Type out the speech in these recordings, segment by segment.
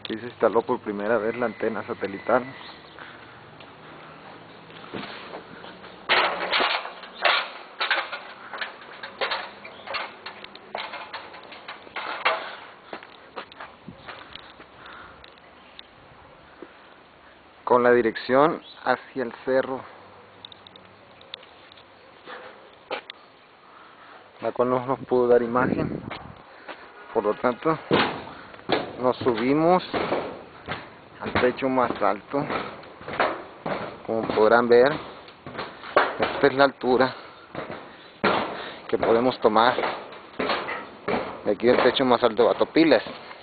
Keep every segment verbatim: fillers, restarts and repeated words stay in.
Aquí se instaló por primera vez la antena satelital. Con la dirección hacia el cerro, la cual no nos pudo dar imagen, por lo tanto nos subimos al techo más alto. Como podrán ver, esta es la altura que podemos tomar de aquí del techo más alto de Batopilas.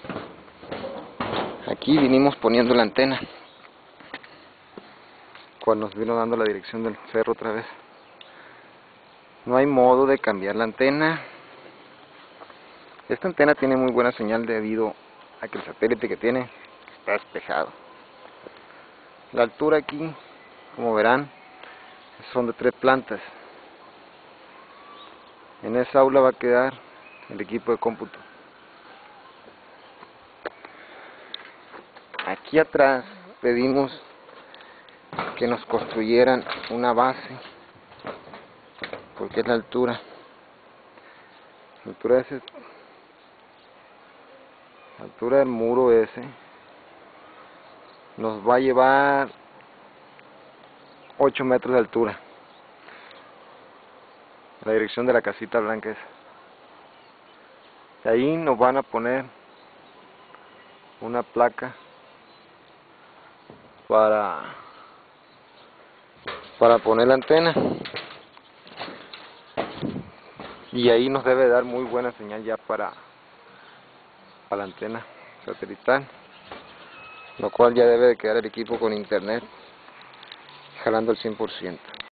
Aquí vinimos poniendo la antena cuando nos vino dando la dirección del cerro otra vez. No hay modo de cambiar la antena. Esta antena tiene muy buena señal debido a que el satélite que tiene está despejado. La altura aquí, como verán, son de tres plantas. En esa aula va a quedar el equipo de cómputo. Aquí atrás pedimos que nos construyeran una base, porque es la altura. La altura ese, la altura del muro ese nos va a llevar ocho metros de altura. La dirección de la casita blanca esa. De ahí nos van a poner una placa para para poner la antena, y ahí nos debe dar muy buena señal ya para, para la antena satelital, lo cual ya debe de quedar el equipo con internet jalando al cien por ciento.